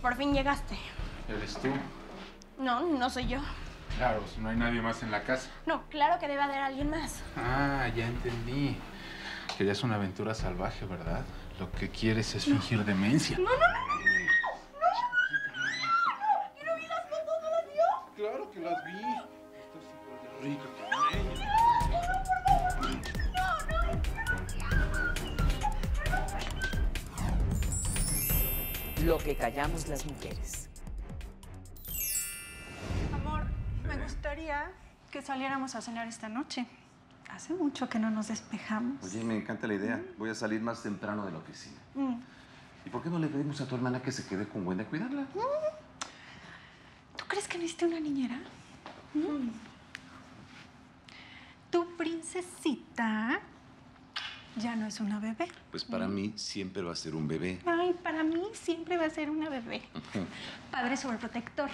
por fin llegaste. ¿Eres tú? No, no soy yo. Claro, si no hay nadie más en la casa. No, claro que debe haber alguien más. Ah, ya entendí. Querías una aventura salvaje, ¿verdad? Lo que quieres es fingir demencia. No. ¿Y no vi las fotos? ¿No las vio? Claro que las vi. Estás igual de rica que ella. Lo que callamos las mujeres. Amor, me gustaría que saliéramos a cenar esta noche. Hace mucho que no nos despejamos. Oye, me encanta la idea. Voy a salir más temprano de la oficina. ¿Y por qué no le pedimos a tu hermana que se quede con Wendy a cuidarla? ¿Tú crees que necesite una niñera? Tu princesita ya no es una bebé. Pues para mí siempre va a ser un bebé. Ay, para mí siempre va a ser una bebé. Padre sobreprotector.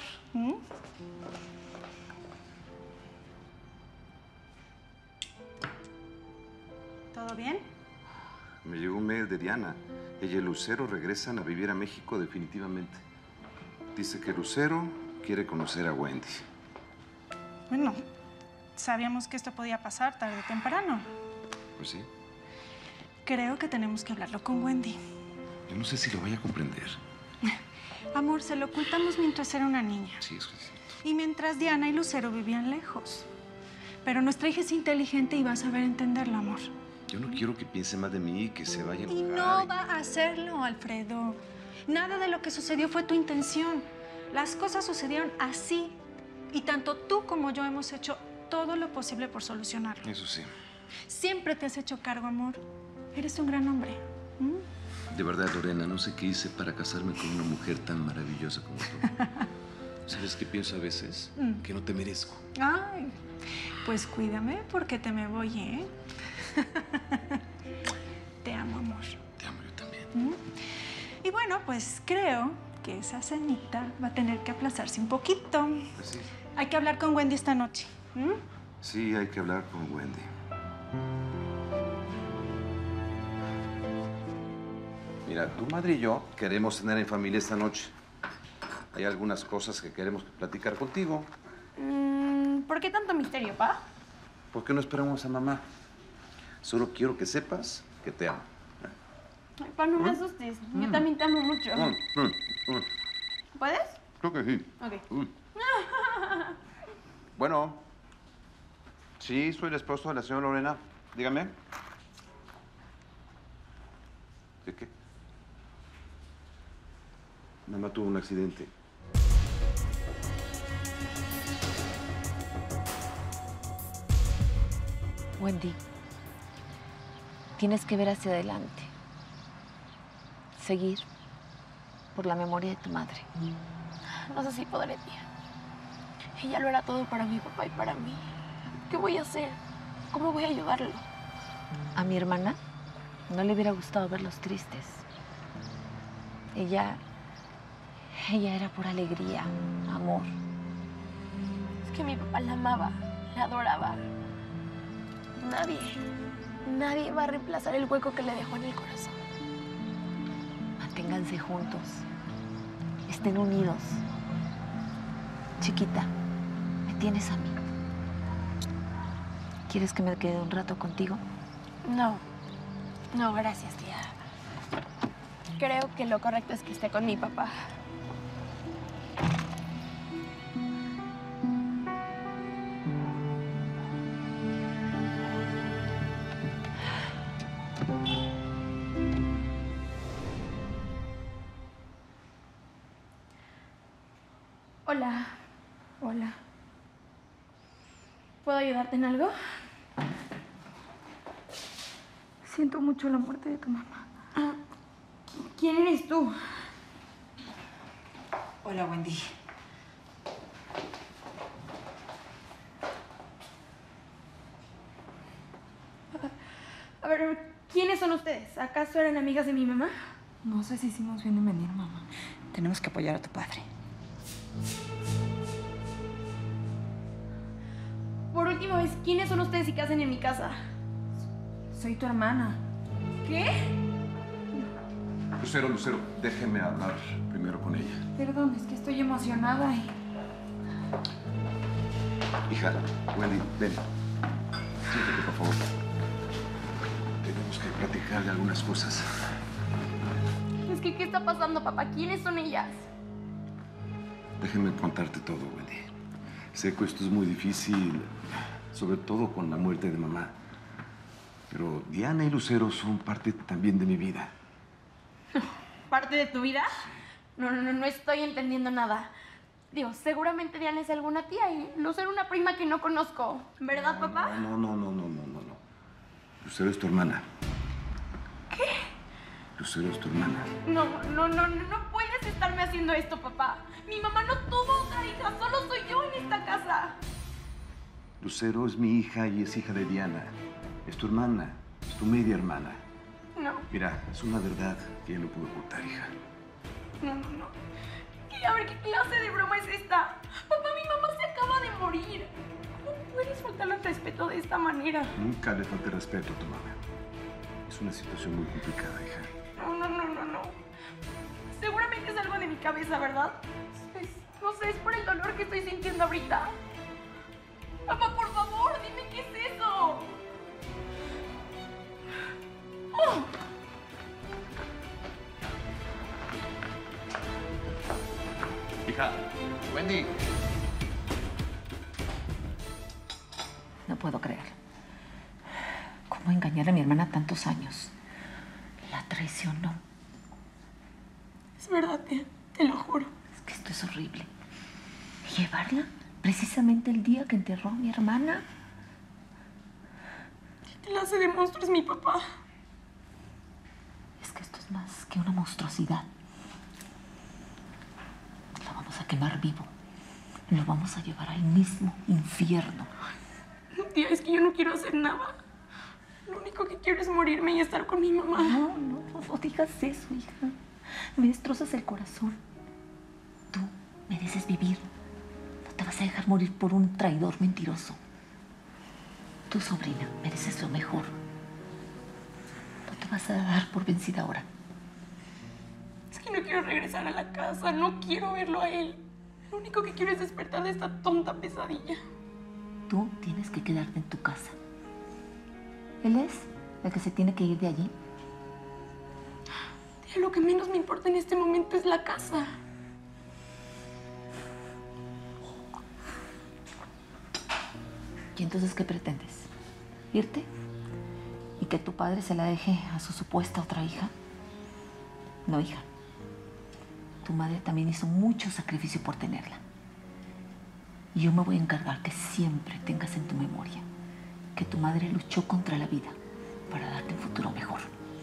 ¿Todo bien? Me llegó un mail de Diana. Ella y Lucero regresan a vivir a México definitivamente. Dice que Lucero quiere conocer a Wendy. Bueno, sabíamos que esto podía pasar tarde o temprano. Pues sí. Creo que tenemos que hablarlo con Wendy. Yo no sé si lo vaya a comprender. Amor, se lo ocultamos mientras era una niña. Sí, eso es cierto. Y mientras Diana y Lucero vivían lejos. Pero nuestra hija es inteligente y va a saber entenderlo, amor. Yo no quiero que piense más de mí y que se vaya a Y enojar. no va a hacerlo, Alfredo. Nada de lo que sucedió fue tu intención. Las cosas sucedieron así. Y tanto tú como yo hemos hecho todo lo posible por solucionarlo. Eso sí. Siempre te has hecho cargo, amor. Eres un gran hombre. De verdad, Lorena, no sé qué hice para casarme con una mujer tan maravillosa como tú. ¿Sabes qué pienso a veces? Que no te merezco. Ay, pues cuídame porque te me voy, ¿eh? Te amo, amor. Te amo yo también. Y bueno, pues creo que esa cenita va a tener que aplazarse un poquito. Pues sí. Hay que hablar con Wendy esta noche. Sí, hay que hablar con Wendy. Mira, tu madre y yo queremos cenar en familia esta noche. Hay algunas cosas que queremos platicar contigo. ¿Por qué tanto misterio, pa? ¿Por qué no esperamos a mamá? Solo quiero que sepas que te amo. Ay, pa, no me asustes. Yo también te amo mucho. ¿Puedes? Creo que sí. Ok. Bueno. Sí, soy el esposo de la señora Lorena. Dígame. ¿De qué? Mamá tuvo un accidente. Wendy, tienes que ver hacia adelante. Seguir por la memoria de tu madre. No sé si podré, tía. Ella lo era todo para mi papá y para mí. ¿Qué voy a hacer? ¿Cómo voy a ayudarlo? A mi hermana no le hubiera gustado verlos tristes. Ella era pura alegría, amor. Es que mi papá la amaba, la adoraba. Nadie va a reemplazar el hueco que le dejó en el corazón. Manténganse juntos. Estén unidos. Chiquita, me tienes a mí. ¿Quieres que me quede un rato contigo? No, gracias, tía. Creo que lo correcto es que esté con mi papá. Hola. ¿Puedo ayudarte en algo? Siento mucho la muerte de tu mamá. ¿Quién eres tú? Hola, Wendy. A ver, ¿quiénes son ustedes? ¿Acaso eran amigas de mi mamá? No sé si hicimos bien en venir, mamá. Tenemos que apoyar a tu padre. Por última vez, ¿quiénes son ustedes y qué hacen en mi casa? Soy tu hermana. ¿Qué? Lucero, déjeme hablar primero con ella. Perdón, es que estoy emocionada y... Hija, Wendy, ven. Siéntate, por favor. Tenemos que platicar de algunas cosas. Es que, ¿qué está pasando, papá? ¿Quiénes son ellas? Déjame contarte todo, Wendy. Sé que esto es muy difícil, sobre todo con la muerte de mamá. Pero Diana y Lucero son parte también de mi vida. ¿Parte de tu vida? No estoy entendiendo nada. Dios, seguramente Diana es alguna tía y Lucero una prima que no conozco. ¿Verdad, papá? No. Lucero es tu hermana. ¿Qué? Lucero es tu hermana. No puedes estarme haciendo esto, papá. Mi mamá no tuvo otra hija, solo soy yo en esta casa. Lucero es mi hija y es hija de Diana. Es tu hermana, es tu media hermana. No. Mira, es una verdad que ya no puedo ocultar, hija. No. A ver, ¿qué clase de broma es esta? Papá, mi mamá se acaba de morir. ¿Cómo puedes faltarle al respeto de esta manera? Nunca le falté respeto a tu mamá. Es una situación muy complicada, hija. No. Seguramente es algo de mi cabeza, ¿verdad? No sé, es por el dolor que estoy sintiendo ahorita. Papá, por favor, dime qué es eso. ¡Oh! Hija, Wendy. No puedo creer. ¿Cómo engañar a mi hermana tantos años? La traicionó. Es verdad, te lo juro. Es que esto es horrible. ¿Llevarla precisamente el día que enterró a mi hermana? ¿Qué clase de monstruo es mi papá? Es que esto es más que una monstruosidad. Lo vamos a quemar vivo. Lo vamos a llevar al mismo infierno. Tía, es que yo no quiero hacer nada. Lo único que quiero es morirme y estar con mi mamá. No digas eso, hija. Me destrozas el corazón. Tú mereces vivir. No te vas a dejar morir por un traidor mentiroso. Tu sobrina, mereces lo mejor. No te vas a dar por vencida ahora. Es que no quiero regresar a la casa, no quiero verlo a él. Lo único que quiero es despertar de esta tonta pesadilla. Tú tienes que quedarte en tu casa. Él es el que se tiene que ir de allí. Tía, lo que menos me importa en este momento es la casa. ¿Y entonces qué pretendes? ¿Irte? ¿Y que tu padre se la deje a su supuesta otra hija? No, hija. Tu madre también hizo mucho sacrificio por tenerla. Y yo me voy a encargar que siempre tengas en tu memoria que tu madre luchó contra la vida para darte un futuro mejor.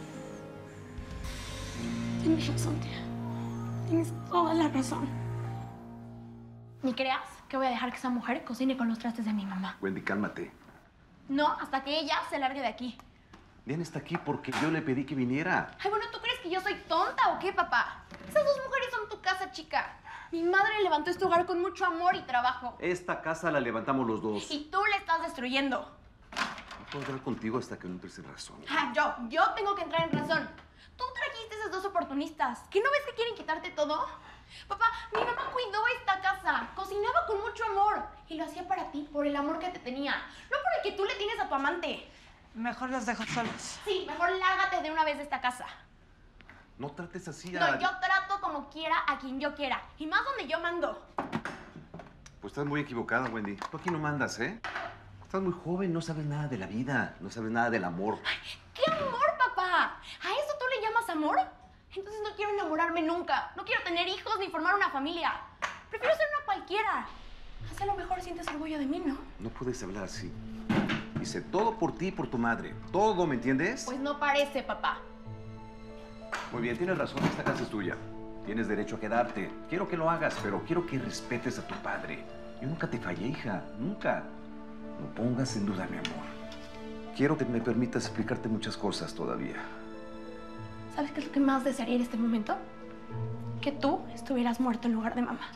Tienes razón, tía. Tienes toda la razón. Ni creas que voy a dejar que esa mujer cocine con los trastes de mi mamá. Wendy, cálmate. No, hasta que ella se largue de aquí. Diana está aquí porque yo le pedí que viniera. Ay, bueno, ¿tú crees que yo soy tonta o qué, papá? Esas dos mujeres son tu casa, chica. Mi madre levantó este hogar con mucho amor y trabajo. Esta casa la levantamos los dos. Y tú la estás destruyendo. No puedo hablar contigo hasta que no entres en razón. Yo tengo que entrar en razón. Tú trajiste a esas dos oportunistas. ¿Que no ves que quieren quitarte todo? Papá, mi mamá cuidó esta casa. Cocinaba con mucho amor. Y lo hacía para ti, por el amor que te tenía. No por el que tú le tienes a tu amante. Mejor los dejo solos. Sí, mejor lárgate de una vez de esta casa. No trates así No, yo trato como quiera a quien yo quiera. Y más donde yo mando. Pues estás muy equivocada, Wendy. Tú aquí no mandas, ¿eh? Estás muy joven, no sabes nada de la vida, no sabes nada del amor. ¿Qué amor, papá? ¿A eso tú le llamas amor? Entonces no quiero enamorarme nunca. No quiero tener hijos ni formar una familia. Prefiero ser una cualquiera. Así a lo mejor sientes orgullo de mí, ¿no? No puedes hablar así. Hice todo por ti y por tu madre. Todo, ¿me entiendes? Pues no parece, papá. Muy bien, tienes razón, esta casa es tuya. Tienes derecho a quedarte. Quiero que lo hagas, pero quiero que respetes a tu padre. Yo nunca te fallé, hija, nunca. No pongas en duda mi amor. Quiero que me permitas explicarte muchas cosas todavía. ¿Sabes qué es lo que más desearía en este momento? Que tú estuvieras muerto en lugar de mamá.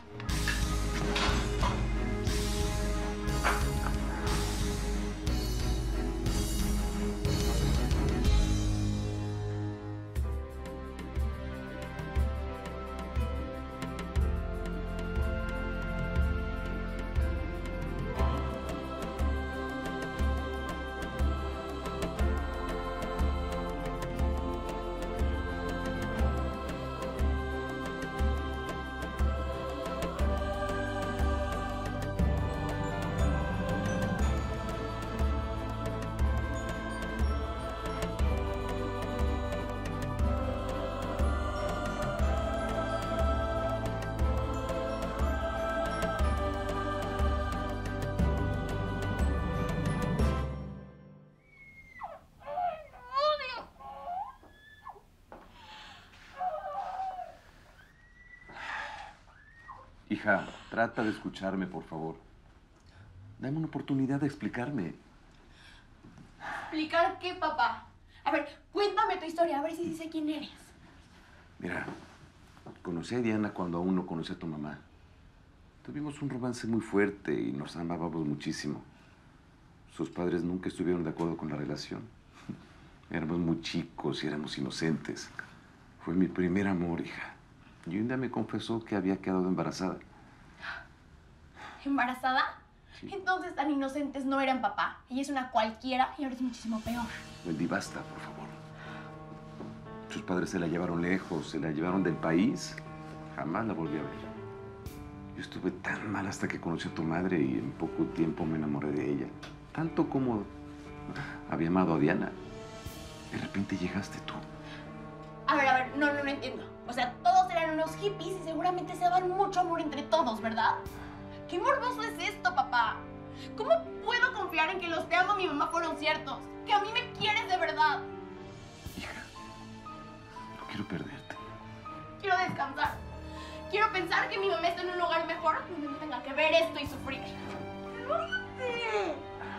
Hija, trata de escucharme, por favor. Dame una oportunidad de explicarme. ¿Explicar qué, papá? A ver, cuéntame tu historia, a ver si sé quién eres. Mira, conocí a Diana cuando aún no conocí a tu mamá. Tuvimos un romance muy fuerte y nos amábamos muchísimo. Sus padres nunca estuvieron de acuerdo con la relación. Éramos muy chicos y éramos inocentes. Fue mi primer amor, hija. Y un día me confesó que había quedado embarazada. ¿Embarazada? Sí. Entonces tan inocentes no eran, papá. Ella es una cualquiera y ahora es muchísimo peor. Wendy, basta, por favor. Sus padres se la llevaron lejos, se la llevaron del país. Jamás la volví a ver. Yo estuve tan mal hasta que conocí a tu madre y en poco tiempo me enamoré de ella. Tanto como había amado a Diana. De repente llegaste tú. A ver, no entiendo. O sea, todos eran unos hippies y seguramente se daban mucho amor entre todos, ¿verdad? ¡Qué morboso es esto, papá! ¿Cómo puedo confiar en que los te amo a mi mamá fueron ciertos? ¡Que a mí me quieres de verdad! Hija, no quiero perderte. Quiero descansar. Quiero pensar que mi mamá está en un lugar mejor donde no tenga que ver esto y sufrir. ¡Cállate!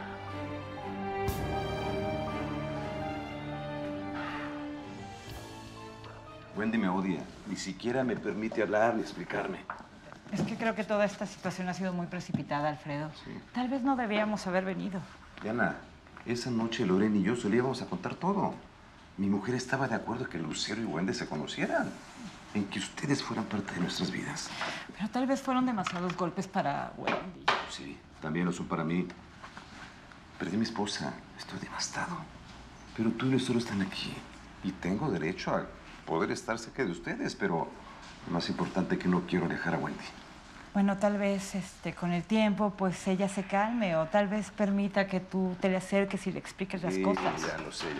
Wendy me odia. Ni siquiera me permite hablar ni explicarme. Es que creo que toda esta situación ha sido muy precipitada, Alfredo. Sí. Tal vez no debíamos haber venido. Diana, esa noche Lorena y yo se le íbamos a contar todo. Mi mujer estaba de acuerdo en que Lucero y Wendy se conocieran. En que ustedes fueran parte de nuestras vidas. Pero tal vez fueron demasiados golpes para Wendy. Sí, también lo son para mí. Perdí a mi esposa. Estoy devastado. Pero tú y Lucero están aquí. Y tengo derecho a poder estar cerca de ustedes, pero lo más importante es que no quiero dejar a Wendy. Bueno, tal vez con el tiempo, pues ella se calme o tal vez permita que tú te le acerques y le expliques las cosas. Ya lo sé.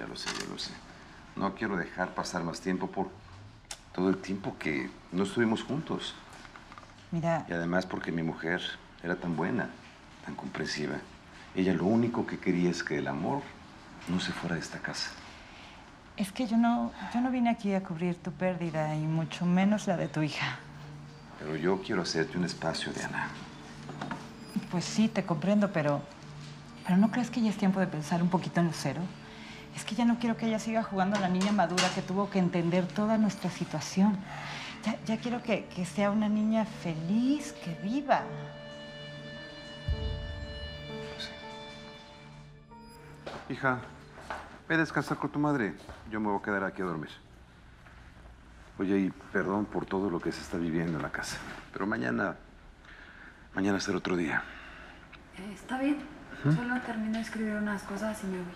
No quiero dejar pasar más tiempo por todo el tiempo que no estuvimos juntos. Mira, Y además porque mi mujer era tan buena, tan comprensiva. Ella lo único que quería es que el amor no se fuera de esta casa. es que yo no vine aquí a cubrir tu pérdida y mucho menos la de tu hija. Pero yo quiero hacerte un espacio, Diana. Pues sí, te comprendo, pero ¿no crees que ya es tiempo de pensar un poquito en Lucero? Es que ya no quiero que ella siga jugando a la niña madura que tuvo que entender toda nuestra situación. Ya quiero que sea una niña feliz, que viva. Hija, ve a descansar con tu madre. Yo me voy a quedar aquí a dormir. Oye, y perdón por todo lo que se está viviendo en la casa. Pero mañana será otro día. Está bien. Solo termino de escribir unas cosas y me voy.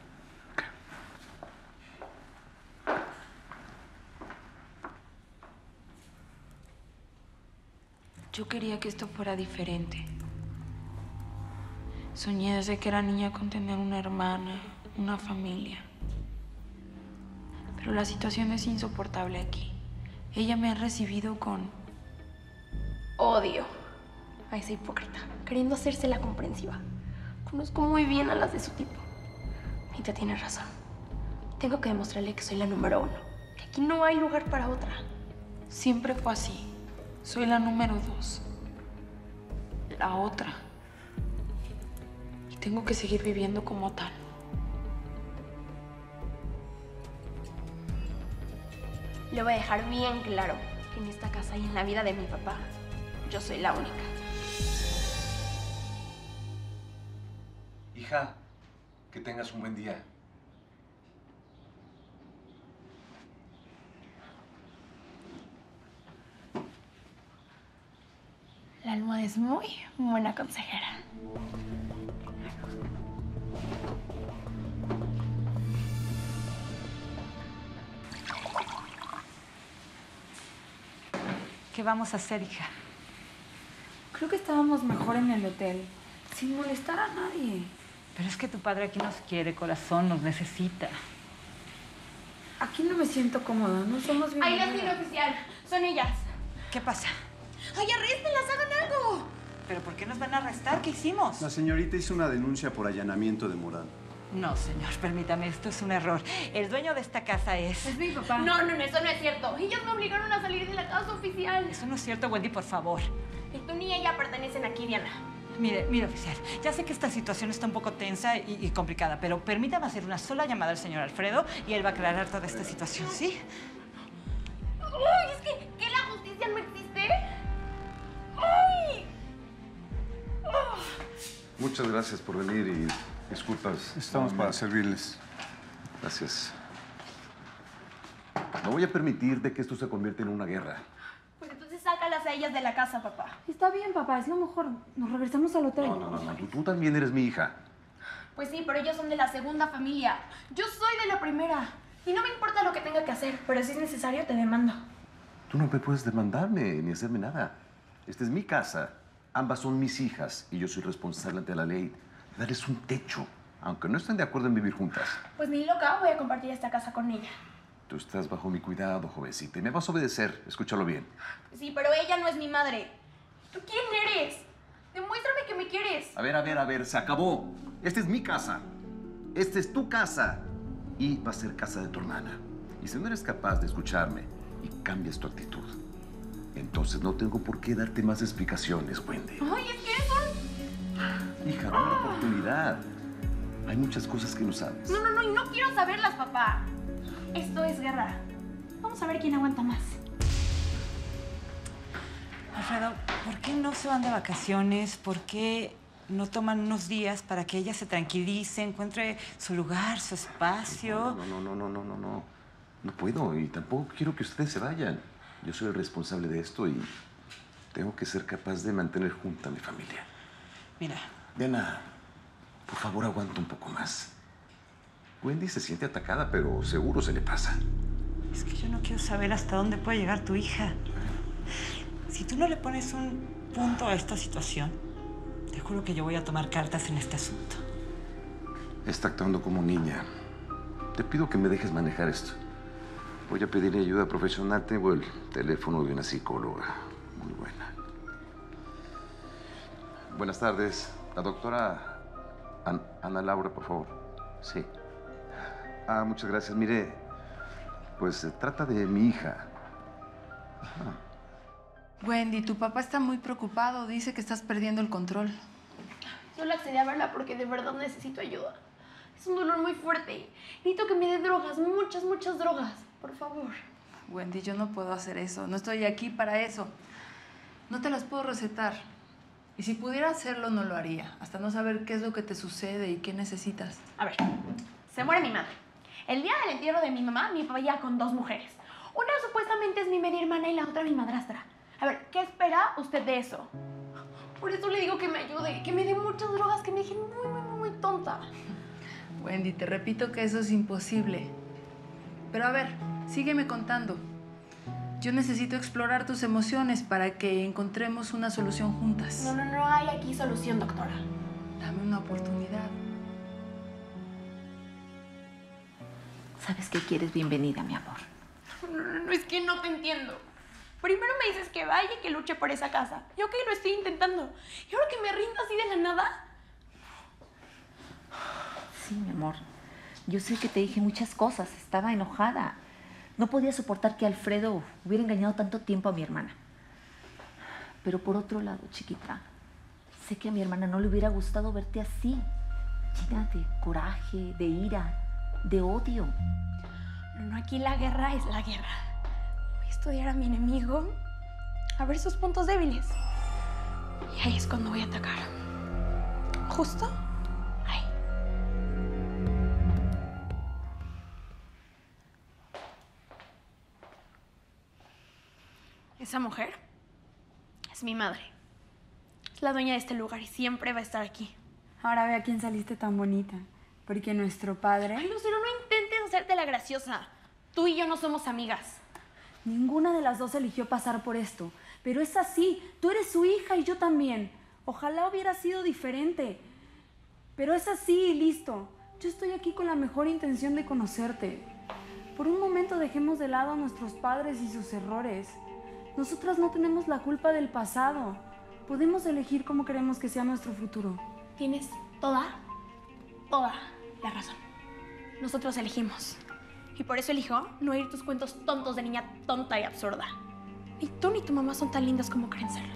Yo quería que esto fuera diferente. Soñé desde que era niña con tener una hermana, una familia. Pero la situación es insoportable aquí. Ella me ha recibido con Odio a esa hipócrita, queriendo hacerse la comprensiva. Conozco muy bien a las de su tipo. Mita tiene razón. Tengo que demostrarle que soy la número 1. Que aquí no hay lugar para otra. Siempre fue así. Soy la número 2. La otra. Y tengo que seguir viviendo como tal. Le voy a dejar bien claro que en esta casa y en la vida de mi papá, yo soy la única. Hija, que tengas un buen día. La almohada es muy buena consejera. ¿Qué vamos a hacer, hija? Creo que estábamos mejor en el hotel, sin molestar a nadie. Pero es que tu padre aquí nos quiere, corazón, nos necesita. Aquí no me siento cómoda, no somos Ahí la bienvenidas. tiene oficial. Son ellas. ¿Qué pasa? ¡Ay, arréstenlas! ¡Hagan algo! ¿Pero por qué nos van a arrestar? ¿Qué hicimos? La señorita hizo una denuncia por allanamiento de morada. No, señor, permítame, esto es un error. El dueño de esta casa es... Es mi papá. No, eso no es cierto. Ellos me obligaron a salir de la casa oficial. Eso no es cierto, Wendy, por favor. Y tú ni ella pertenecen aquí, Diana. Mire, oficial, ya sé que esta situación está un poco tensa y complicada, pero permítame hacer una sola llamada al señor Alfredo y él va a aclarar toda esta situación, ¿sí? ¡Ay! Es que la justicia no existe. ¡Ay! Muchas gracias por venir y disculpas. Estamos para servirles. Gracias. No voy a permitir de que esto se convierta en una guerra. Pues entonces sácalas a ellas de la casa, papá. Está bien, papá, es lo mejor. Nos regresamos al hotel. No. Tú también eres mi hija. Pues sí, pero ellos son de la segunda familia. Yo soy de la primera. Y no me importa lo que tenga que hacer, pero si es necesario te demando. Tú no me puedes demandarme ni hacerme nada. Esta es mi casa. Ambas son mis hijas y yo soy responsable ante la ley de darles un techo, aunque no estén de acuerdo en vivir juntas. Pues ni loca voy a compartir esta casa con ella. Tú estás bajo mi cuidado, jovencita, y me vas a obedecer. Escúchalo bien. Sí, pero ella no es mi madre. ¿Tú quién eres? Demuéstrame que me quieres. A ver, se acabó. Esta es mi casa. Esta es tu casa. Y va a ser casa de tu hermana. Y si no eres capaz de escucharme y cambias tu actitud, entonces no tengo por qué darte más explicaciones, Wendy. Ay, es que eres un... Hija, dame una oportunidad. Hay muchas cosas que no sabes. No, y no quiero saberlas, papá. Esto es guerra. Vamos a ver quién aguanta más. Alfredo, ¿por qué no se van de vacaciones? ¿Por qué no toman unos días para que ella se tranquilice, encuentre su lugar, su espacio? No. No puedo y tampoco quiero que ustedes se vayan. Yo soy el responsable de esto y tengo que ser capaz de mantener junta a mi familia. Mira. Diana, por favor, aguanta un poco más. Wendy se siente atacada, pero seguro se le pasa. Es que yo no quiero saber hasta dónde puede llegar tu hija. Si tú no le pones un punto a esta situación, te juro que yo voy a tomar cartas en este asunto. Está actuando como niña. Te pido que me dejes manejar esto. Voy a pedirle ayuda profesional. Tengo el teléfono de una psicóloga muy buena. Buenas tardes. La doctora Ana Laura, por favor. Sí. Muchas gracias. Mire, pues se trata de mi hija. Wendy, tu papá está muy preocupado. Dice que estás perdiendo el control. Solo accedí a verla porque de verdad necesito ayuda. Es un dolor muy fuerte. Necesito que me dé drogas, muchas drogas. Por favor. Wendy, yo no puedo hacer eso. No estoy aquí para eso. No te las puedo recetar. Y si pudiera hacerlo, no lo haría. Hasta no saber qué es lo que te sucede y qué necesitas. A ver, se muere mi madre. El día del entierro de mi mamá, mi papá ya con 2 mujeres. Una supuestamente es mi media hermana y la otra mi madrastra. A ver, ¿qué espera usted de eso? Por eso le digo que me ayude, que me dé muchas drogas, que me dejen muy tonta. Wendy, te repito que eso es imposible. Pero a ver, sígueme contando. Yo necesito explorar tus emociones para que encontremos una solución juntas. No hay aquí solución, doctora. Dame una oportunidad. ¿Sabes qué quieres? Bienvenida, mi amor. No, es que no te entiendo. Primero me dices que vaya y que luche por esa casa. Yo que lo estoy intentando. ¿Y ahora que me rindo así de la nada? Sí, mi amor. Yo sé que te dije muchas cosas. Estaba enojada. No podía soportar que Alfredo hubiera engañado tanto tiempo a mi hermana. Pero por otro lado, chiquita, sé que a mi hermana no le hubiera gustado verte así, llena de coraje, de ira, de odio. No, aquí la guerra es la guerra. Voy a estudiar a mi enemigo, a ver sus puntos débiles. Y ahí es cuando voy a atacar. Justo ahí. Esa mujer es mi madre. Es la dueña de este lugar y siempre va a estar aquí. Ahora ve a quién saliste tan bonita. Porque nuestro padre... Ay, Lucero, no intentes hacerte la graciosa. Tú y yo no somos amigas. Ninguna de las dos eligió pasar por esto. Pero es así. Tú eres su hija y yo también. Ojalá hubiera sido diferente. Pero es así y listo. Yo estoy aquí con la mejor intención de conocerte. Por un momento dejemos de lado a nuestros padres y sus errores. Nosotras no tenemos la culpa del pasado. Podemos elegir cómo queremos que sea nuestro futuro. Tienes toda la razón. Nosotros elegimos. Y por eso elijo no oír tus cuentos tontos de niña tonta y absurda. Ni tú ni tu mamá son tan lindas como creen serlo.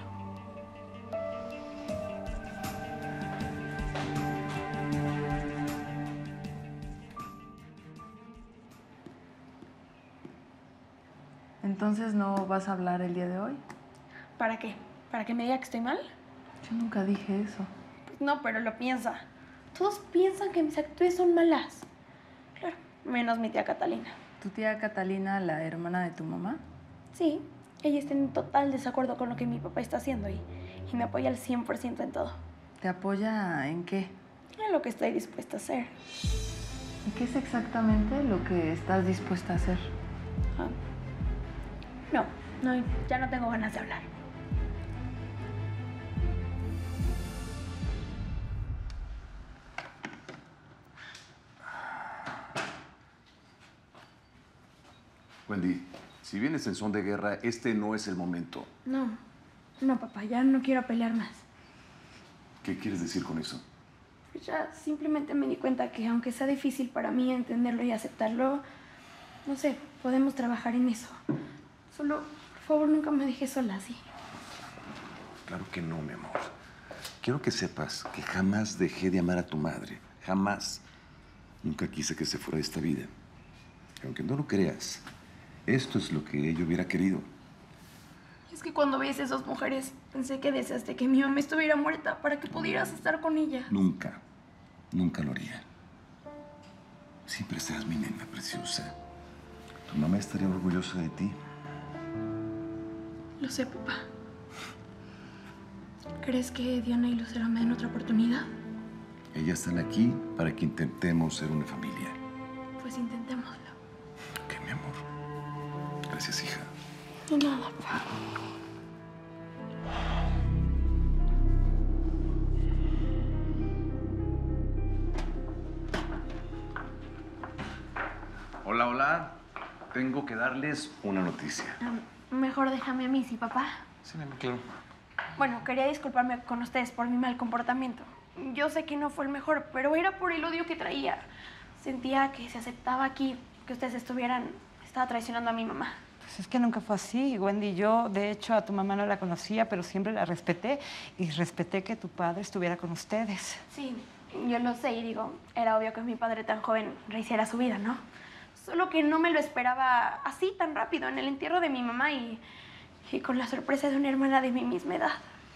Entonces, ¿no vas a hablar el día de hoy? ¿Para qué? ¿Para que me diga que estoy mal? Yo nunca dije eso. Pues no, pero lo piensa. Todos piensan que mis actitudes son malas. Claro, menos mi tía Catalina. ¿Tu tía Catalina, la hermana de tu mamá? Sí, ella está en total desacuerdo con lo que mi papá está haciendo y me apoya al 100% en todo. ¿Te apoya en qué? En lo que estoy dispuesta a hacer. ¿Y qué es exactamente lo que estás dispuesta a hacer? Ah. No, ya no tengo ganas de hablar. Wendy, si vienes en son de guerra, este no es el momento. No, papá, ya no quiero pelear más. ¿Qué quieres decir con eso? Pues ya simplemente me di cuenta que aunque sea difícil para mí entenderlo y aceptarlo, no sé, podemos trabajar en eso. Solo, por favor, nunca me dejes sola así. Claro que no, mi amor. Quiero que sepas que jamás dejé de amar a tu madre. Jamás. Nunca quise que se fuera de esta vida. Y aunque no lo creas, esto es lo que ella hubiera querido. Es que cuando ves a esas mujeres, pensé que deseaste que mi mamá estuviera muerta para que pudieras estar con ella. Nunca. Nunca lo haría. Siempre serás mi nena preciosa. Tu mamá estaría orgullosa de ti. Lo sé, papá. ¿Crees que Diana y Lucero me den otra oportunidad? Ellas están aquí para que intentemos ser una familia. Pues intentémoslo. Ok, mi amor. Gracias, hija. De nada, papá. Hola, hola. Tengo que darles una noticia. Mejor déjame a mí, ¿sí, papá? Sí, mi amor, claro. Bueno, quería disculparme con ustedes por mi mal comportamiento. Yo sé que no fue el mejor, pero era por el odio que traía. Sentía que se aceptaba aquí, que ustedes estaba traicionando a mi mamá. Pues es que nunca fue así, Wendy. Yo, de hecho, a tu mamá no la conocía, pero siempre la respeté. Y respeté que tu padre estuviera con ustedes. Sí, yo lo sé y digo, era obvio que mi padre tan joven rehiciera su vida, ¿no? Solo que no me lo esperaba así tan rápido, en el entierro de mi mamá y con la sorpresa de una hermana de mi misma edad.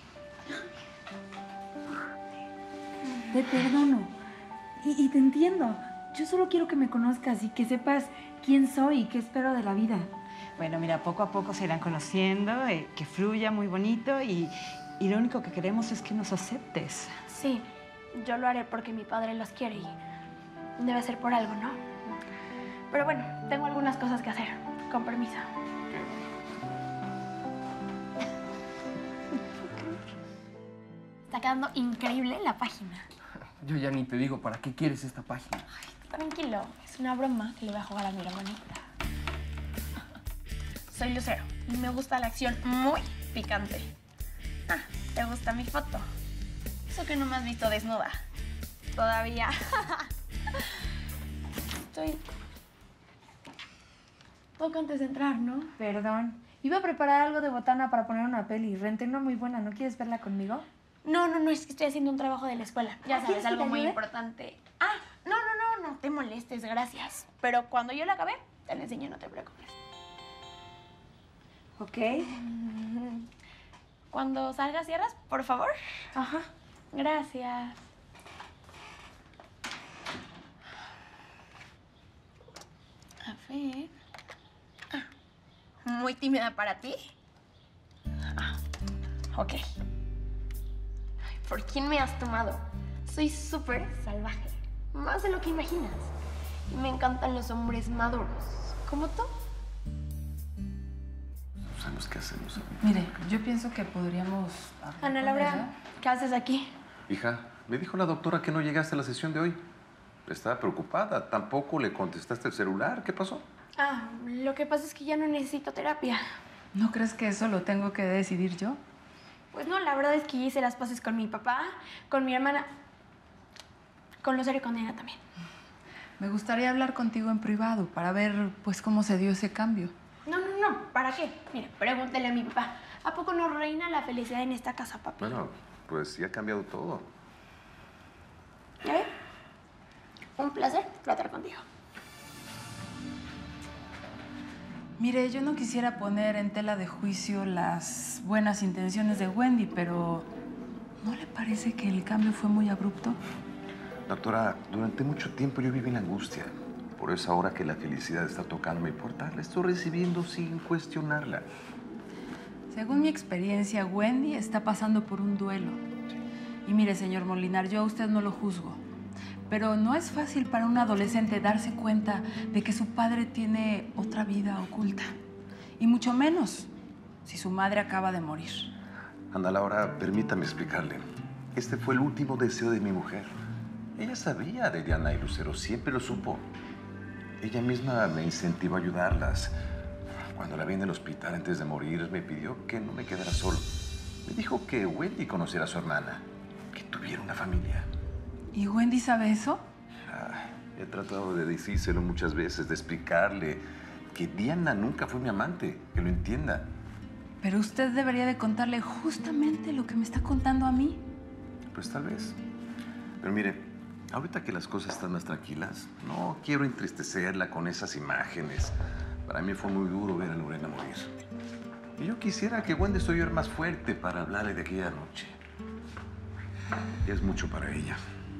Te perdono. Y te entiendo. Yo solo quiero que me conozcas y que sepas quién soy y qué espero de la vida. Bueno, mira, poco a poco se irán conociendo, que fluya muy bonito y lo único que queremos es que nos aceptes. Sí, yo lo haré porque mi padre los quiere y debe ser por algo, ¿no? Pero bueno, tengo algunas cosas que hacer. Con permiso. Está quedando increíble la página. Yo ya ni te digo, ¿para qué quieres esta página? Ay, tranquilo, es una broma que le voy a jugar a mi hermanita. Soy Lucero y me gusta la acción muy picante. Ah, ¿te gusta mi foto? Eso que no me has visto desnuda. Todavía. Estoy poco antes de entrar, ¿no? Perdón. Iba a preparar algo de botana para poner una peli. Renté una muy buena. ¿No quieres verla conmigo? No, es que estoy haciendo un trabajo de la escuela. Ya ¿Quieres sabes, que algo te muy ayude? importante. Ah, no te molestes, gracias. Pero cuando yo la acabé, te la enseño, no te preocupes. Ok. Cuando salgas, cierras, por favor. Ajá. Gracias. A ver. ¿Muy tímida para ti? Ok. Ay, ¿por quién me has tomado? Soy súper salvaje. Más de lo que imaginas. Y me encantan los hombres maduros. ¿Como tú? No sabemos qué hacemos. Mire, yo pienso que podríamos... hablar Ana con Laura, ella. ¿qué haces aquí? Hija, me dijo la doctora que no llegaste a la sesión de hoy. Estaba preocupada. Tampoco le contestaste el celular. ¿Qué pasó? Ah, lo que pasa es que ya no necesito terapia. ¿No crees que eso lo tengo que decidir yo? Pues no, la verdad es que hice las paces con mi papá, con mi hermana, con Lucero y con Diana también. Me gustaría hablar contigo en privado para ver, pues, cómo se dio ese cambio. No, ¿para qué? Mira, pregúntale a mi papá. ¿A poco no reina la felicidad en esta casa, papi? Bueno, pues sí ha cambiado todo. ¿Ya ve? Un placer tratar contigo. Mire, yo no quisiera poner en tela de juicio las buenas intenciones de Wendy, pero ¿no le parece que el cambio fue muy abrupto? Doctora, durante mucho tiempo yo viví en la angustia. Por eso ahora que la felicidad está tocando mi puerta, la estoy recibiendo sin cuestionarla. Según mi experiencia, Wendy está pasando por un duelo. Y mire, señor Molinar, yo a usted no lo juzgo. Pero no es fácil para un adolescente darse cuenta de que su padre tiene otra vida oculta. Y mucho menos si su madre acaba de morir. Ana Laura, permítame explicarle. Este fue el último deseo de mi mujer. Ella sabía de Diana y Lucero, siempre lo supo. Ella misma me incentivó a ayudarlas. Cuando la vi en el hospital antes de morir, me pidió que no me quedara solo. Me dijo que Wendy conociera a su hermana, que tuviera una familia. ¿Y Wendy sabe eso? He tratado de decírselo muchas veces, de explicarle que Diana nunca fue mi amante, que lo entienda. Pero usted debería de contarle justamente lo que me está contando a mí. Pues tal vez. Pero mire, ahorita que las cosas están más tranquilas, no quiero entristecerla con esas imágenes. Para mí fue muy duro ver a Lorena morir. Y yo quisiera que Wendy estuviera más fuerte para hablarle de aquella noche. Es mucho para ella.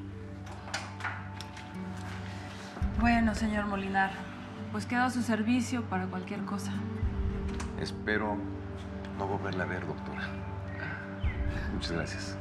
Bueno, señor Molinar, pues quedo a su servicio para cualquier cosa. Espero no volverla a ver, doctora. Muchas gracias.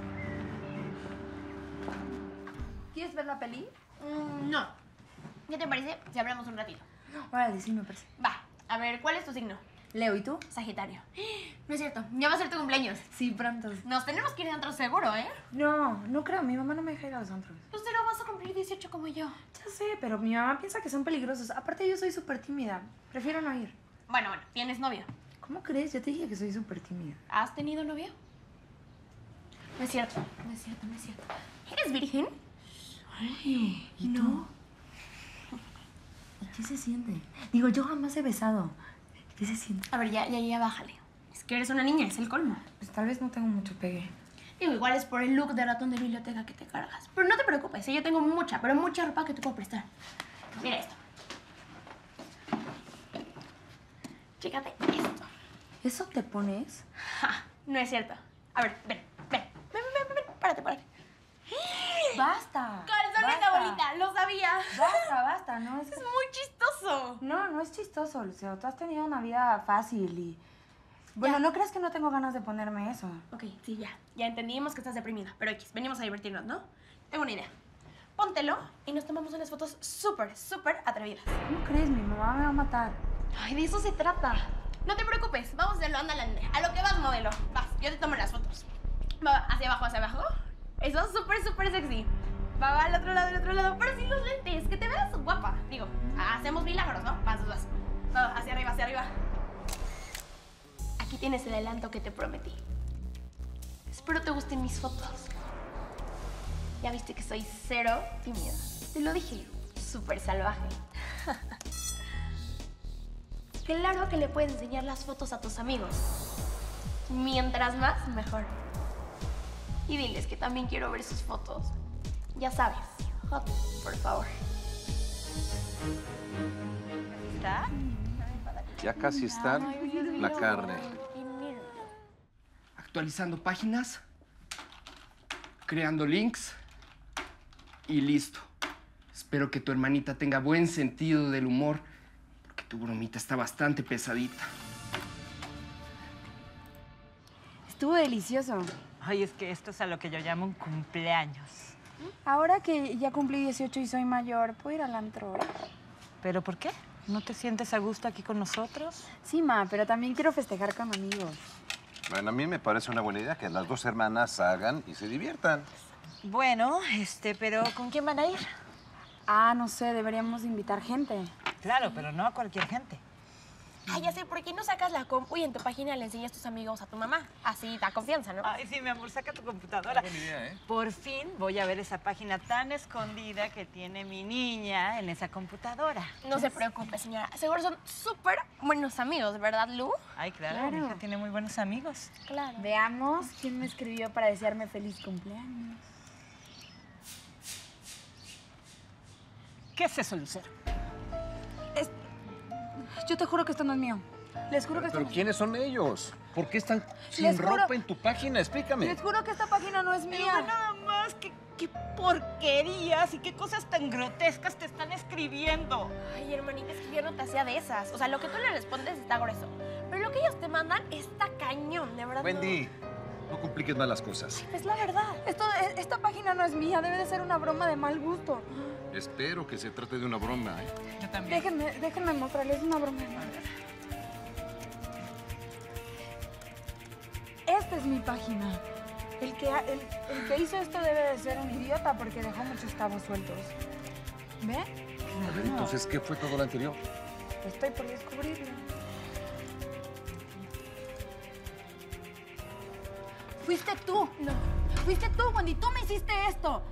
¿Quieres ver la peli? No. ¿Qué te parece si hablamos un ratito? Órale, sí me parece. Va, a ver, ¿cuál es tu signo? Leo, ¿y tú? Sagitario. No es cierto, ya va a ser tu cumpleaños. Sí, pronto. Nos tenemos que ir de antro seguro, ¿eh? No creo. Mi mamá no me deja ir a los antros. Lucero, vas a cumplir 18 como yo. Ya sé, pero mi mamá piensa que son peligrosos. Aparte, yo soy súper tímida. Prefiero no ir. Bueno, ¿tienes novio? ¿Cómo crees? Yo te dije que soy súper tímida. ¿Has tenido novio? No es cierto. ¿Eres virgen? Ay, ¿y tú? ¿Y qué se siente? Digo, yo jamás he besado. ¿Qué se siente? A ver, ya, bájale. Es que eres una niña, es el colmo. Pues tal vez no tengo mucho pegue. Digo, igual es por el look de ratón de biblioteca que te cargas. Pero no te preocupes, yo tengo mucha ropa que te puedo prestar. Mira esto. Chécate esto. ¿Eso te pones? Ja, no es cierto. A ver, ven. Párate. ¡Basta! Calzones de abuelita, lo sabía. Basta, no es... Es muy chistoso. No es chistoso, Lucero. Tú has tenido una vida fácil y... Bueno, no creas que no tengo ganas de ponerme eso. Ok, sí, ya entendimos que estás deprimida. Pero X, venimos a divertirnos, ¿no? Tengo una idea. Póntelo y nos tomamos unas fotos súper atrevidas. ¿Cómo crees? Mi mamá me va a matar. Ay, de eso se trata. No te preocupes, vamos a hacerlo, ándale. A lo que vas, modelo. Vas, yo te tomo las fotos. Va, hacia abajo. Eso es súper sexy. Va, al otro lado. Pero sin los lentes, que te veas guapa. Digo, hacemos milagros, ¿no? Vas. Va, hacia arriba. Aquí tienes el adelanto que te prometí. Espero te gusten mis fotos. Ya viste que soy cero tímida. Te lo dije, súper salvaje. Claro que le puedes enseñar las fotos a tus amigos. Mientras más, mejor. Y diles que también quiero ver sus fotos. Ya sabes, hot, por favor. ¿Está? Ya casi está la carne. Actualizando páginas, creando links y listo. Espero que tu hermanita tenga buen sentido del humor, porque tu bromita está bastante pesadita. Estuvo delicioso. Ay, es que esto es a lo que yo llamo un cumpleaños. Ahora que ya cumplí 18 y soy mayor, ¿puedo ir al antro? ¿Pero por qué? ¿No te sientes a gusto aquí con nosotros? Sí, ma, pero también quiero festejar con amigos. Bueno, a mí me parece una buena idea que las dos hermanas hagan y se diviertan. Bueno, pero ¿con quién van a ir? No sé, deberíamos invitar gente. Claro, pero no a cualquier gente. Ay, ya sé, ¿por qué no sacas la compu y en tu página le enseñas tus amigos a tu mamá? Así da confianza, ¿no? Ay, sí, mi amor, saca tu computadora. Buena idea, ¿eh? Por fin voy a ver esa página tan escondida que tiene mi niña en esa computadora. No se preocupe, señora. Seguro son súper buenos amigos, ¿verdad, Lu? Ay, claro, mi hija tiene muy buenos amigos. Claro. Veamos quién me escribió para desearme feliz cumpleaños. ¿Qué es eso, Lucero? Yo te juro que esto no es mío. Les juro que esto ¿Pero no es quiénes son ellos? ¿Por qué están sin Les juro- ropa en tu página? Explícame. Les juro que esta página no es Pero mía. nada más, qué porquerías y qué cosas tan grotescas te están escribiendo. Ay, hermanita, es que yo no te hacía de esas. O sea, lo que tú le respondes está grueso. Pero lo que ellos te mandan está cañón, de verdad. Wendy, no compliques más las cosas. Es la verdad. Esta página no es mía. Debe de ser una broma de mal gusto. Espero que se trate de una broma, ¿eh? Yo también. Déjenme mostrarles una broma de mal gusto. Esta es mi página. El que hizo esto debe de ser un idiota porque dejó muchos cabos sueltos. ¿Ve? A ver, entonces, ¿qué fue todo lo anterior? Estoy por descubrirlo. Fuiste tú. No. Fuiste tú, Wendy. Tú me hiciste esto.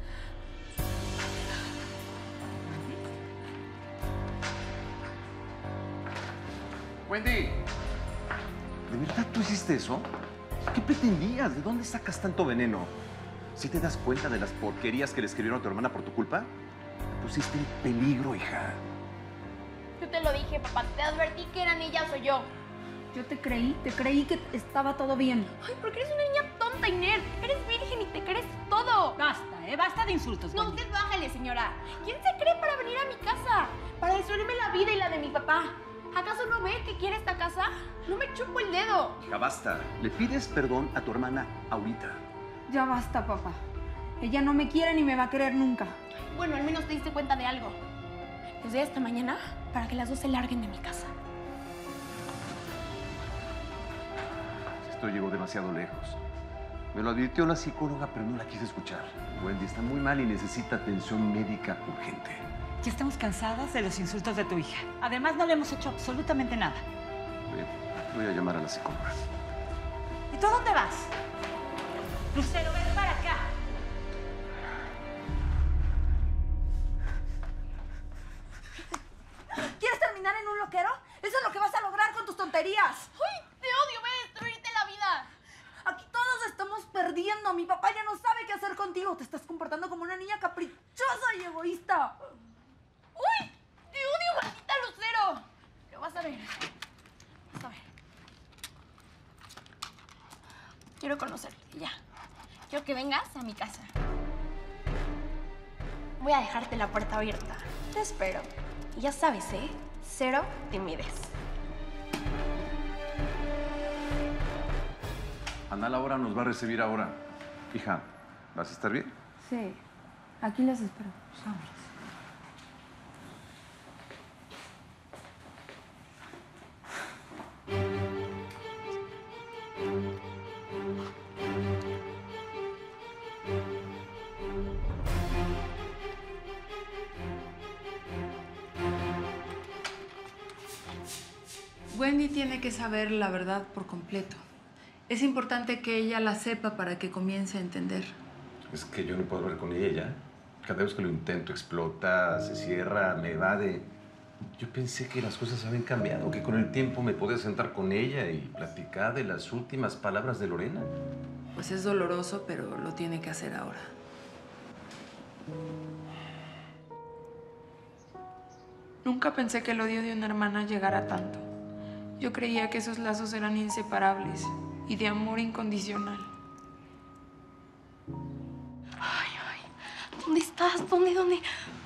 Wendy. ¿De verdad tú hiciste eso? ¿Qué pretendías? ¿De dónde sacas tanto veneno? ¿Sí te das cuenta de las porquerías que le escribieron a tu hermana por tu culpa? Te pusiste en peligro, hija. Yo te lo dije, papá. Te advertí que eran ellas o yo. Yo te creí que estaba todo bien. Ay, porque eres una niña tonta y nerd. Eres virgen y te crees todo. Basta, basta de insultos, No, Wendy. usted bájale, señora. ¿Quién se cree para venir a mi casa? Para destruirme la vida y la de mi papá. ¿Acaso no ve que quiere esta casa? No me chupo el dedo. Hija, basta. Le pides perdón a tu hermana ahorita. Ya basta, papá. Ella no me quiere ni me va a querer nunca. Bueno, al menos te diste cuenta de algo. Desde esta mañana, para que las dos se larguen de mi casa. Esto llegó demasiado lejos. Me lo advirtió la psicóloga, pero no la quise escuchar. Wendy está muy mal y necesita atención médica urgente. Ya estamos cansadas de los insultos de tu hija. Además, no le hemos hecho absolutamente nada. Bien, voy a llamar a la psicóloga. ¿Y tú a dónde vas? Lucero, ven para acá. ¿Quieres terminar en un loquero? Eso es lo que vas a lograr con tus tonterías. ¡Ay, te odio! Voy a destruirte la vida. Aquí todos estamos perdiendo. Mi papá ya no sabe qué hacer contigo. Te estás comportando como una niña caprichosa y egoísta. ¡Uy! ¡Te odio, maldita Lucero! Pero vas a ver. Vas a ver. Quiero conocerte, ya. Quiero que vengas a mi casa. Voy a dejarte la puerta abierta. Te espero. Y ya sabes, ¿eh? Cero timidez. Ana Laura nos va a recibir ahora. Hija, ¿vas a estar bien? Sí, aquí las espero. Wendy tiene que saber la verdad por completo. Es importante que ella la sepa para que comience a entender. Es que yo no puedo hablar con ella. Cada vez que lo intento explota, se cierra, me evade. Yo pensé que las cosas habían cambiado, que con el tiempo me podía sentar con ella y platicar de las últimas palabras de Lorena. Pues es doloroso, pero lo tiene que hacer ahora. Nunca pensé que el odio de una hermana llegara a tanto. Yo creía que esos lazos eran inseparables y de amor incondicional. Ay, ay. ¿Dónde estás? ¿Dónde?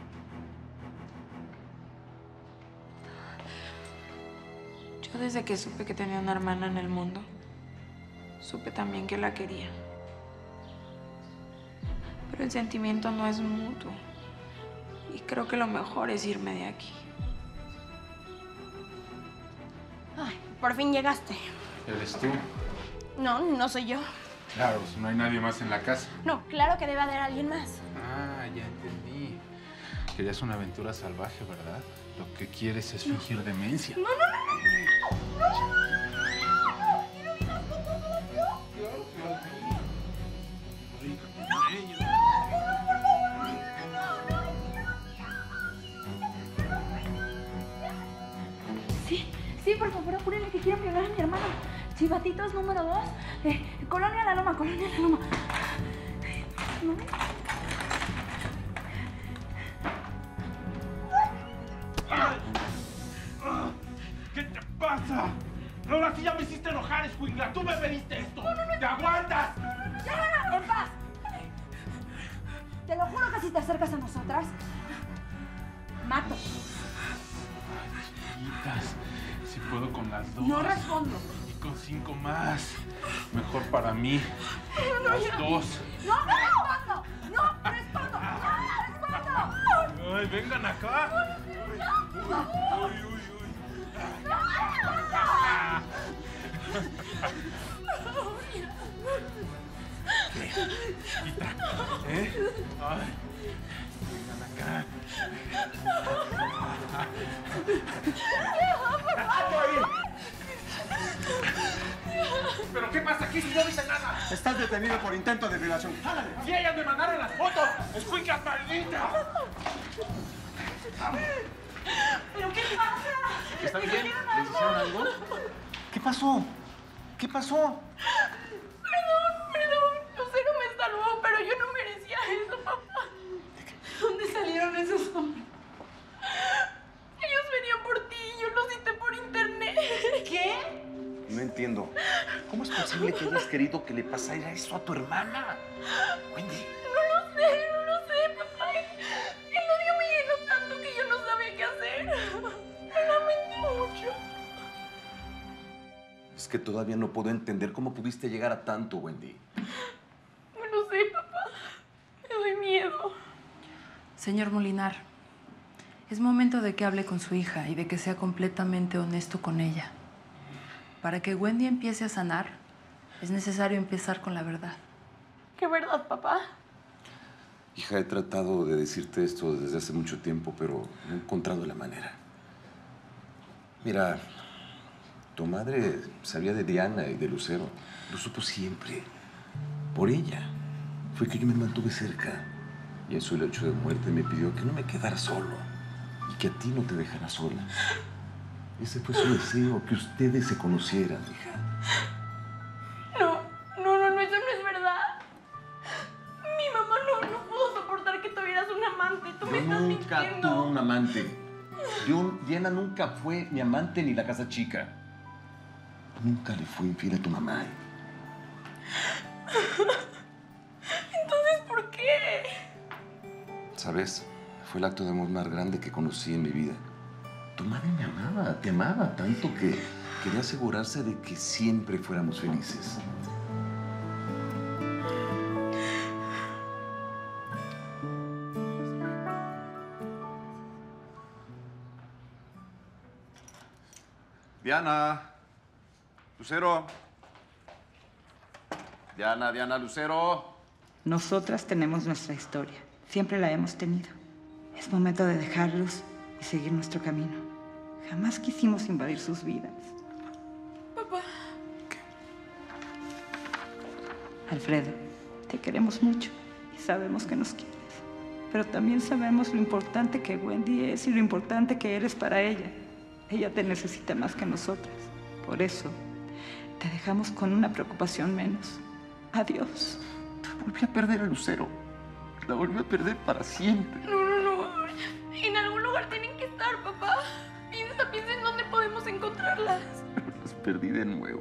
Yo desde que supe que tenía una hermana en el mundo, supe también que la quería. Pero el sentimiento no es mutuo. Y creo que lo mejor es irme de aquí. Ay, por fin llegaste. ¿Eres tú? No, no soy yo. Claro, si no hay nadie más en la casa. No, claro que debe haber alguien más. Ah, ya entendí. Querías una aventura salvaje, ¿verdad? Lo que quieres es fingir demencia. No. Sí, por favor, apúrenle que quiero violar a mi hermano. Chivatitos número 2, Colonia La Loma, Colonia La Loma. ¿No? ¿Qué te pasa? Ahora sí ya me hiciste enojar, escuincla. Tú me pediste esto. No. ¡Te aguantas! ¡Ya, en paz! Te lo juro que si te acercas a nosotras, mato. Chiquitas, si puedo con las 2. No respondo. Y con 5 más. Mejor para mí. Las 2. ¡No respondo! ¡No respondo! ¡No respondo! ¡Ay, vengan acá! ¡Uy! Chiquita, Ay, vengan acá. ¿Pero qué pasa aquí si no dice nada? Estás detenido por intento de violación. ¡Jálale! ¡Si ellas me mandaron las fotos! ¡Escuinclas malditas! ¿Pero qué pasa? ¿Está bien? ¿Les hicieron algo? ¿Qué pasó? ¿Qué pasó? Perdón, Lucero me salvó, pero yo no merecía eso, papá. ¿De dónde salieron esos hombres? Ellos venían por ti y yo los cité por internet. ¿Qué? No entiendo. ¿Cómo es posible que hayas querido que le pasara eso a tu hermana? Wendy. No lo sé, papá. El odio me llenó tanto que yo no sabía qué hacer. Me lamenté mucho. Es que todavía no puedo entender cómo pudiste llegar a tanto, Wendy. No lo sé, papá. Me doy miedo. Señor Molinar, es momento de que hable con su hija y de que sea completamente honesto con ella. Para que Wendy empiece a sanar, es necesario empezar con la verdad. ¿Qué verdad, papá? Hija, he tratado de decirte esto desde hace mucho tiempo, pero no he encontrado la manera. Mira, tu madre sabía de Diana y de Lucero. Lo supo siempre. Por ella. Fue que yo me mantuve cerca. Y en su lecho de muerte me pidió que no me quedara solo. Y que a ti no te dejara sola. Ese fue su deseo, que ustedes se conocieran, hija. No, eso no es verdad. Mi mamá no pudo soportar que tuvieras un amante. Tú me estás Nunca mintiendo. tuvo un amante. Diana nunca fue mi amante ni la casa chica. Nunca le fui infiel a tu mamá. Entonces, ¿por qué? ¿Sabes? Fue el acto de amor más grande que conocí en mi vida. Tu madre me amaba, te amaba tanto que quería asegurarse de que siempre fuéramos felices. Diana. Lucero. Diana, Lucero. Nosotras tenemos nuestra historia. Siempre la hemos tenido. Es momento de dejarlos y seguir nuestro camino. Jamás quisimos invadir sus vidas. Papá. Alfredo, te queremos mucho y sabemos que nos quieres. Pero también sabemos lo importante que Wendy es y lo importante que eres para ella. Ella te necesita más que nosotras. Por eso, te dejamos con una preocupación menos. Adiós. Volví a perder a Lucero. La volví a perder para siempre. No. En algún lugar tienen que estar, papá. Piensa en dónde podemos encontrarlas. Las perdí de nuevo.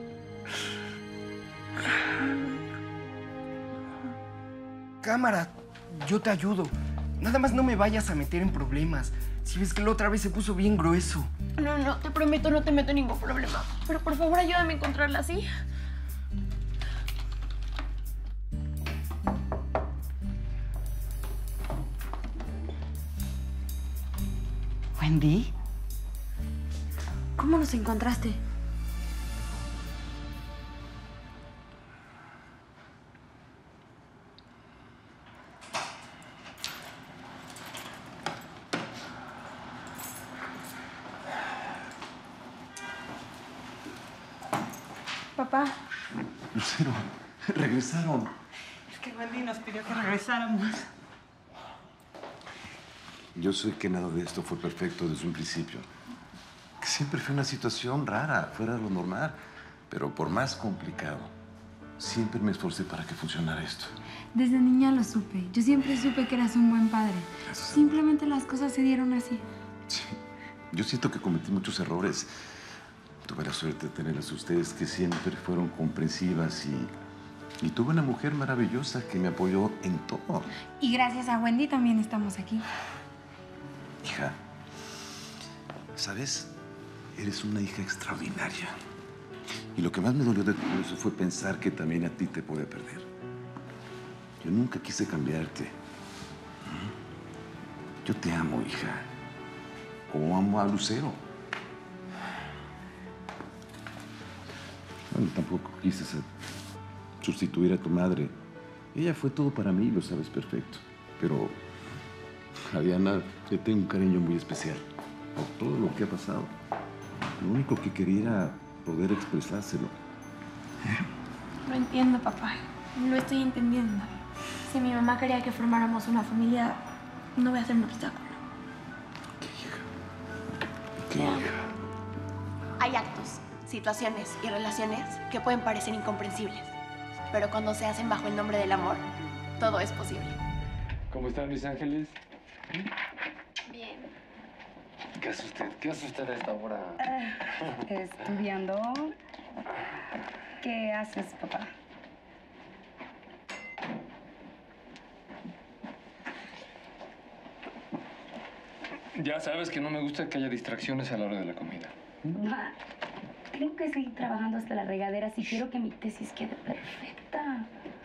Cámara, yo te ayudo. Nada más no me vayas a meter en problemas. Si ves que la otra vez se puso bien grueso. No, te prometo, no te meto en ningún problema. Pero por favor, ayúdame a encontrarlas, ¿sí? ¿Wendy? ¿Cómo nos encontraste? Papá. Lucero, regresaron. Es que Wendy nos pidió que regresáramos. Yo sé que nada de esto fue perfecto desde un principio. Que siempre fue una situación rara, fuera de lo normal. Pero por más complicado, siempre me esforcé para que funcionara esto. Desde niña lo supe. Yo siempre supe que eras un buen padre. Simplemente las cosas se dieron así. Sí. Yo siento que cometí muchos errores. Tuve la suerte de tenerlas a ustedes que siempre fueron comprensivas y tuve una mujer maravillosa que me apoyó en todo. Y gracias a Wendy también estamos aquí. Hija, ¿sabes? Eres una hija extraordinaria. Y lo que más me dolió de todo eso fue pensar que también a ti te puede perder. Yo nunca quise cambiarte. Yo te amo, hija. Como amo a Lucero. Bueno, tampoco quise sustituir a tu madre. Ella fue todo para mí, lo sabes perfecto. Pero a Diana le tengo un cariño muy especial por todo lo que ha pasado. Lo único que quería era poder expresárselo. Lo entiendo, papá. Lo estoy entendiendo. Si mi mamá quería que formáramos una familia, no voy a ser un obstáculo. ¿Qué hija? Hay actos, situaciones y relaciones que pueden parecer incomprensibles, pero cuando se hacen bajo el nombre del amor, todo es posible. ¿Cómo están mis ángeles? Bien. ¿Qué hace usted? ¿Qué hace usted a esta hora? Estudiando. ¿Qué haces, papá? Ya sabes que no me gusta que haya distracciones a la hora de la comida. Tengo que seguir trabajando hasta la regadera si quiero que mi tesis quede perfecta.